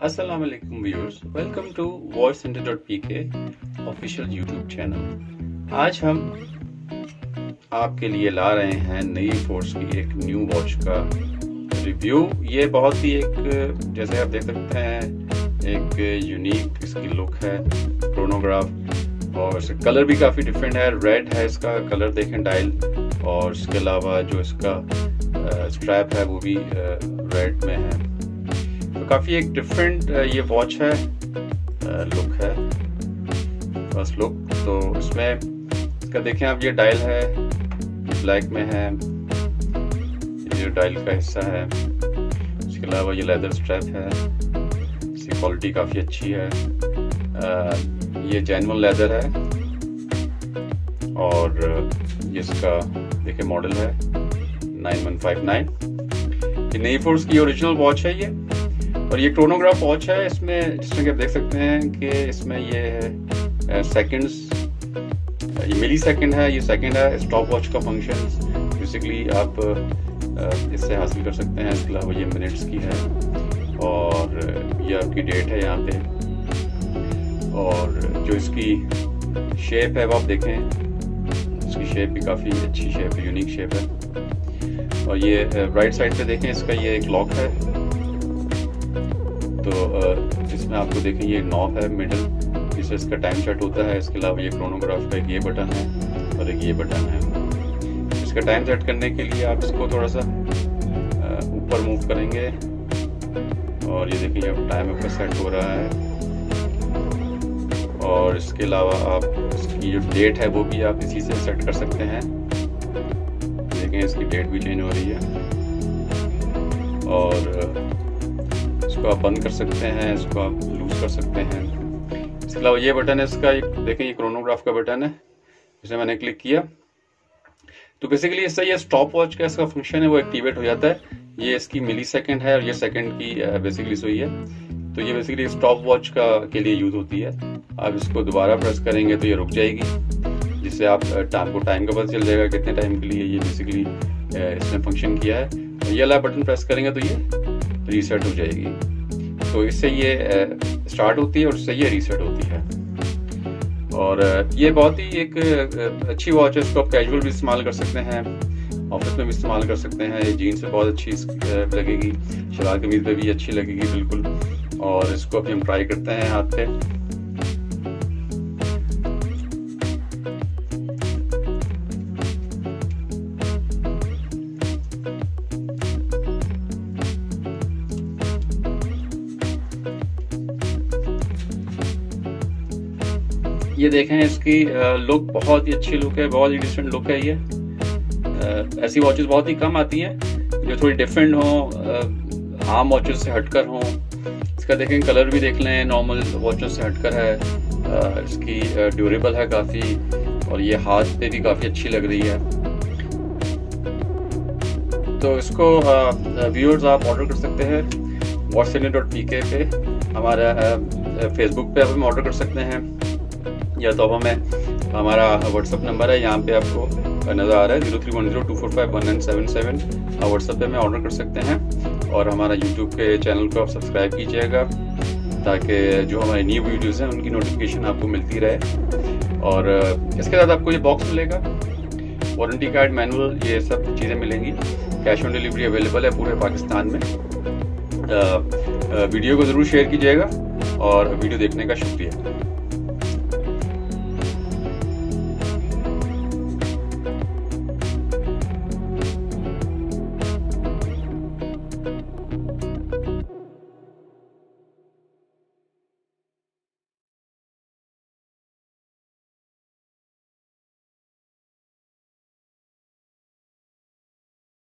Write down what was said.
Assalamu alaikum viewers, welcome to voicecenter.pk official YouTube channel. आज हम आपके लिए ला रहे हैं नई फोर्स की एक न्यू वॉच का रिव्यू। ये बहुत ही एक जैसे आप देख सकते हैं एक यूनिक इसकी लुक है, क्रोनोग्राफ, और इसका कलर भी काफ़ी डिफरेंट है। रेड है इसका कलर, देखें डायल, और इसके अलावा जो इसका स्ट्रैप है वो भी रेड में है। तो काफ़ी एक डिफरेंट ये वॉच है, लुक है, फर्स्ट लुक। तो इसमें इसका देखें आप, ये डायल है, ये ब्लैक में है, ये डायल का हिस्सा है। इसके अलावा ये लेदर स्ट्रैप है, इसकी क्वालिटी काफ़ी अच्छी है। ये जेन्युइन लेदर है, और ये इसका देखिए मॉडल है 9159। ये नई फोर्स की ओरिजिनल वॉच है ये, और ये क्रोनोग्राफ वॉच है। इसमें जिस तरह आप देख सकते हैं कि इसमें ये है सेकंड्स, ये मिली सेकंड है, ये सेकंड है। स्टॉप वॉच का फंक्शन बेसिकली आप इससे हासिल कर सकते हैं। इसके अलावा ये मिनट्स की है, और ये आपकी डेट है यहाँ पे, और जो इसकी शेप है वो आप देखें, इसकी शेप भी काफ़ी अच्छी शेप है, यूनिक शेप है। और ये राइट साइड पे देखें, इसका ये एक लॉक है। तो इसमें आपको देखें ये नॉब है मिडल, जिससे इसका टाइम सेट होता है। इसके अलावा ये क्रोनोग्राफ का एक ये बटन है और एक ये बटन है। इसका टाइम सेट करने के लिए आप इसको थोड़ा सा ऊपर मूव करेंगे, और ये देखिए अब टाइम आपका सेट हो रहा है। और इसके अलावा आप इसकी जो डेट है वो भी आप इसी से सेट कर सकते हैं। देखें इसकी डेट भी चेंज हो रही है, और इसको आप बंद कर सकते हैं, इसको आप लूज कर सकते हैं। इसके अलावा ये बटन है इसका, देखें ये क्रोनोग्राफ का बटन है, जिसे मैंने क्लिक किया तो बेसिकली इससे ये स्टॉप वॉच का इसका फंक्शन है वो एक्टिवेट हो जाता है। ये इसकी मिली सेकेंड है, और ये सेकेंड की बेसिकली सुई है। तो ये बेसिकली स्टॉप वॉच के लिए यूज होती है। आप इसको दोबारा प्रेस करेंगे तो ये रुक जाएगी, जिससे आप टाइम का पता चल जाएगा कितने टाइम के लिए ये बेसिकली इसने फंक्शन किया है। और ये वाला बटन प्रेस करेंगे तो ये रीसेट हो जाएगी। तो इससे ये स्टार्ट होती है और इससे ये रीसेट होती है। और ये बहुत ही एक अच्छी वॉच है। इसको आप कैजुअल भी इस्तेमाल कर सकते हैं, ऑफिस में भी इस्तेमाल कर सकते हैं। ये जीन्स पे बहुत अच्छी लगेगी, शलवार कमीज पे भी अच्छी लगेगी बिल्कुल। और इसको अभी हम ट्राई करते हैं हाथ पे। ये देखें इसकी लुक बहुत ही अच्छी लुक है, बहुत ही डिफरेंट लुक है। ये ऐसी वॉचेस बहुत ही कम आती हैं जो थोड़ी डिफरेंट हो, आम वॉचेस से हटकर हों। इसका देखें कलर भी देख लें, नॉर्मल वॉचेस से हटकर है। इसकी ड्यूरेबल है काफ़ी, और ये हाथ पे भी काफ़ी अच्छी लग रही है। तो इसको व्यूअर्स आप ऑर्डर कर सकते हैं voicecenter.pk पे, हमारा फेसबुक पे आप हम ऑर्डर कर सकते हैं, या तो हमें हमारा व्हाट्सअप नंबर है, यहाँ पे आपको नज़र आ रहा है 0310245197 व्हाट्सअप पे हमें ऑर्डर कर सकते हैं। और हमारा यूट्यूब के चैनल को आप सब्सक्राइब कीजिएगा, ताकि जो हमारी न्यू वीडियोज़ हैं उनकी नोटिफिकेशन आपको मिलती रहे। और इसके साथ आपको ये बॉक्स मिलेगा, वारंटी कार्ड, मैनुअल, ये सब चीज़ें मिलेंगी। कैश ऑन डिलीवरी अवेलेबल है पूरे पाकिस्तान में। वीडियो को ज़रूर शेयर कीजिएगा, और वीडियो देखने का शुक्रिया।